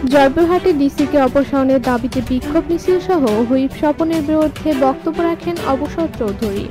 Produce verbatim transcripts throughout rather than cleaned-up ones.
জয়পুরহাটে ডিসিকে অপসারণের দাবিতে বিক্ষোভ মিছিল সহ হুইপ স্বপনের বিরুদ্ধে বক্তব্য রাখেন অবসর চৌধুরী।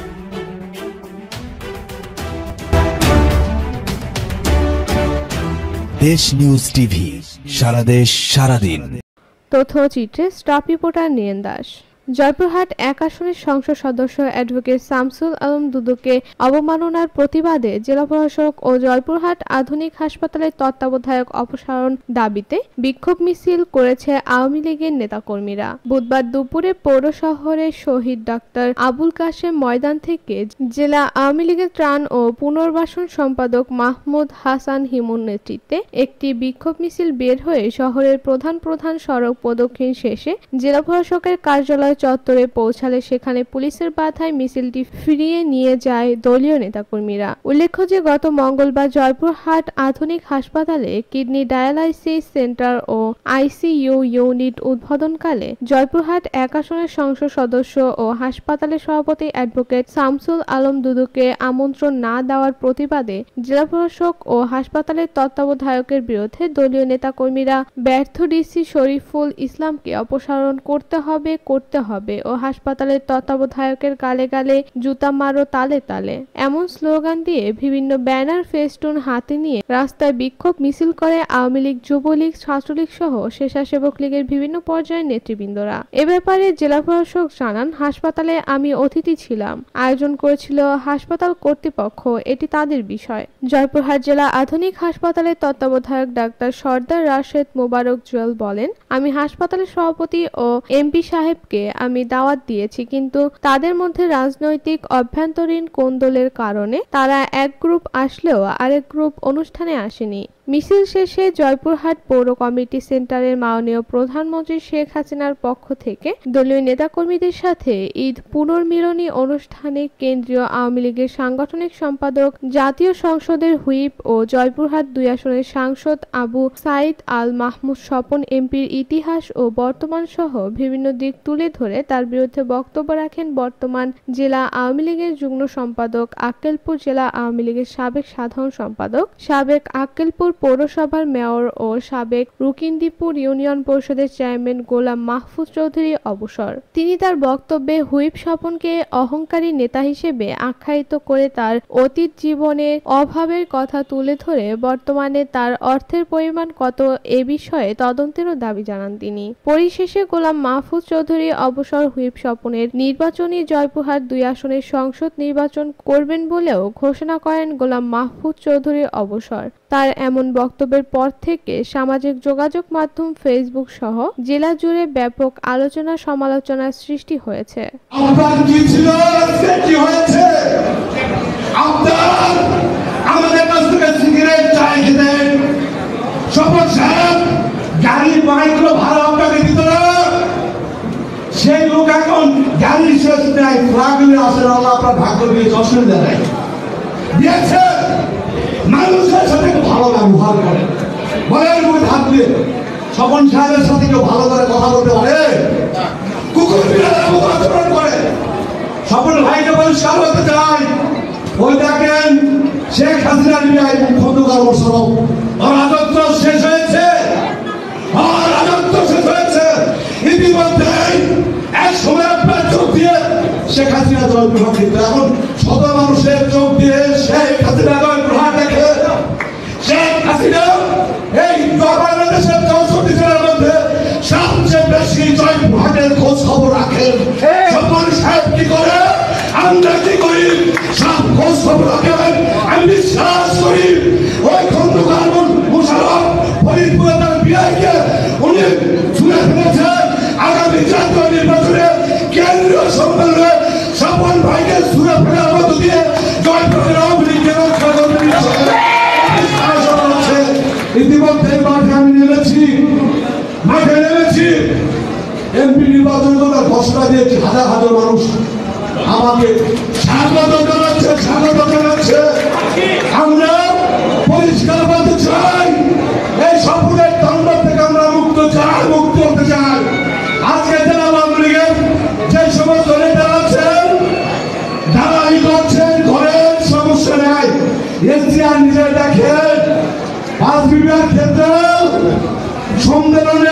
দেশ নিউজ টিভি, সারা দেশ সারাদিন। তথ্যচিত্রে স্টাফ রিপোর্টার নীরেন দাস। জয়পুরহাট এক আসনের সংসদ সদস্য অ্যাডভোকেট শামসুল আলম দুদুকে অবমাননার প্রতিবাদে জেলা প্রশাসক ও জয়পুরহাট আধুনিক হাসপাতালের তত্ত্বাবধায়ক অপসারণ দাবিতে বিক্ষোভ মিছিল করেছে আওয়ামী লীগের নেতাকর্মীরা। বুধবার দুপুরে পৌর শহরের শহীদ ডাক্তার আবুল কাশেম ময়দান থেকে জেলা আওয়ামী লীগের ত্রাণ ও পুনর্বাসন সম্পাদক মাহমুদ হাসান হিমুর নেতৃত্বে একটি বিক্ষোভ মিছিল বের হয়ে শহরের প্রধান প্রধান সড়ক প্রদক্ষিণ শেষে জেলা প্রশাসকের কার্যালয় চত্বরে পৌঁছালে সেখানে পুলিশের বাধায় মিছিলটি ফিরিয়ে নিয়ে যায় দলীয় নেতাকর্মীরা। উল্লেখ্য যে গত মঙ্গলবার জয়পুরহাট আধুনিক হাসপাতালে কিডনি ডায়ালাইসিস সেন্টার ও আইসিইউ ইউনিট উদ্বোধনকালে জয়পুরহাট এক আসনের সংসদ সদস্য ও হাসপাতালের সভাপতি অ্যাডভোকেট শামসুল আলম দুদুকে আমন্ত্রণ না দেওয়ার প্রতিবাদে জেলা প্রশাসক ও হাসপাতালের তত্ত্বাবধায়কের বিরুদ্ধে দলীয় নেতাকর্মীরা ব্যর্থ ডিসি শরীফুল ইসলামকে অপসারণ করতে হবে করতে হবে ও হাসপাতালের তত্ত্বাবধায়কের গালে গালে জুতা মারো তালে তালে এমন স্লোগান দিয়ে বিভিন্ন ব্যানার ফেস্টুন হাতে নিয়ে রাস্তায় বিক্ষোভ মিছিল করে আওয়ামী লীগ, যুবলীগ, ছাত্রলীগ সহ স্বেচ্ছাসেবক লীগের বিভিন্ন পর্যায়ের নেতৃবৃন্দরা। এ ব্যাপারে জেলা প্রশাসক জানান, হাসপাতালে আমি অতিথি ছিলাম, আয়োজন করেছিল হাসপাতাল কর্তৃপক্ষ, এটি তাদের বিষয়। জয়পুরহাট জেলা আধুনিক হাসপাতালের তত্ত্বাবধায়ক ডাক্তার সর্দার রাশেদ মোবারক জুয়েল বলেন, আমি হাসপাতালের সভাপতি ও এমপি সাহেবকে আমি দাওয়াত দিয়েছি, কিন্তু তাদের মধ্যে রাজনৈতিক অভ্যন্তরীণ কোন্দলের কারণে তারা এক গ্রুপ আসলেও আরেক গ্রুপ অনুষ্ঠানে আসেনি। মিছিল শেষে জয়পুরহাট পৌর কমিটি সেন্টারের মাননীয় প্রধানমন্ত্রী শেখ হাসিনার পক্ষ থেকে দলীয় নেতাকর্মীদের সাথে ঈদ পুনর্মিলনী অনুষ্ঠানে কেন্দ্রীয় আওয়ামী লীগের সাংগঠনিক সম্পাদক, জাতীয় সংসদের হুইপ ও জয়পুরহাট দুই আসনের সাংসদ আবু সাইদ আল মাহমুদ স্বপন এমপির ইতিহাস ও বর্তমান সহ বিভিন্ন দিক তুলে ধরে তার বিরুদ্ধে বক্তব্য রাখেন বর্তমান জেলা আওয়ামী লীগের যুগ্ম সম্পাদক, আক্কেলপুর জেলা আওয়ামী লীগের সাবেক সাধারণ সম্পাদক, সাবেক আক্কেলপুর পৌরসভার মেয়র ও সাবেক রুকিনদীপুর ইউনিয়ন পরিষদের চেয়ারম্যান গোলাম মাহফুজ চৌধুরী অবসর। তিনি তার বক্তব্যে হুইপ স্বপনকে অহংকারী নেতা হিসেবে আখ্যায়িত করে তার অতীত জীবনের অভাবের কথা তুলে ধরে বর্তমানে তার অর্থের পরিমাণ কত এ বিষয়ে তদন্তেরও দাবি জানান তিনি। পরিশেষে গোলাম মাহফুজ চৌধুরী অবসর হুইপ স্বপনের নির্বাচনী জয়পুরহাট দুই আসনের সংসদ নির্বাচন করবেন বলেও ঘোষণা করেন গোলাম মাহফুজ চৌধুরী অবসর। তার এমন বক্তব্যের পর থেকে সামাজিক যোগাযোগ মাধ্যম ফেসবুক সহ জেলা জুড়ে ব্যাপক আলোচনা সমালোচনার সৃষ্টি হয়েছে। আমাদের কাছ থেকে সিগারেট চাই খেতেন, শপথ সাহেব গাড়ি বাইকগুলো ভাড়া আপনাকে দিত না, সেই লোক এখন গাড়ি শেষ নেয়, ফ্লাগলে আসেন, আল্লাহ আপনার ভাগ্য দিয়ে যশোর দেয় দিয়েছে। মানুষের সাথে ভালো ব্যবহার করে, বলের মধ্যে হাত দিয়ে স্বপন সাহেবের সাথে কেউ ভালো করে কথা বলতে পারে? কুকুর বিড়ালের মতো আচরণ করে। স্বপন ভাইকে পরিষ্কার হতে চাই, ওই দেখেন শেখ হাসিনার বিদায় খন্দকার মোশাররফ, ওর রাজত্ব শেষ হয়েছে, ওর রাজত্ব শেষ হয়েছে। ইতিমধ্যে এক সময় আপনার চোখ দিয়ে শেখ হাসিনা জয়পুরহাট দিত, এখন শত মানুষের চোখ দিয়ে শেখ হাসিনা জয়পুরহাট দেখে। শেখ হাসিনা এই বাংলাদেশের চৌষট্টি জেলার মধ্যে সবচেয়ে বেশি জয়পুরহাটের খোঁজ খবর রাখেন। স্বপন সাহেব কি করে, আমরা কি করি, সব খোঁজ খবর রাখেন। আমি বিশ্বাস করি ওই খন্দকার মোশাররফ ফরিদপুরে তার বিআইকে উনি ছুঁড়ে ফেলেছেন। আগামী জাতীয় নির্বাচনে কেন্দ্রীয় সম্মেলনে স্বপন ভাইকে ছুঁড়ে ফেলার মধ্য দিয়ে জয়পুরের আওয়ামী লীগকে রক্ষা করবেন। ইতিমধ্যে মাঠে আমি নেমেছি, মাঠে নেমেছি এমপি নির্বাচন করার ঘোষণা দিয়েছি। হাজার হাজার মানুষ আমাকে স্বাগত জানাচ্ছে, স্বাগত জানাচ্ছে। আমরা পরিষ্কার বলতে চাই, এই স্বপ্নের দণ্ড থেকে আমরা মুক্ত চাই, মুক্ত হতে চাই। আজকে জেলা আওয়ামী লীগের যে সমস্ত নেতারা আছেন, দালালি করছেন, ঘরের সমস্যা নেই, এসডিআর নিজে দেখেন পাঁচ বিঘার ক্ষেত্রে সম্মেলনে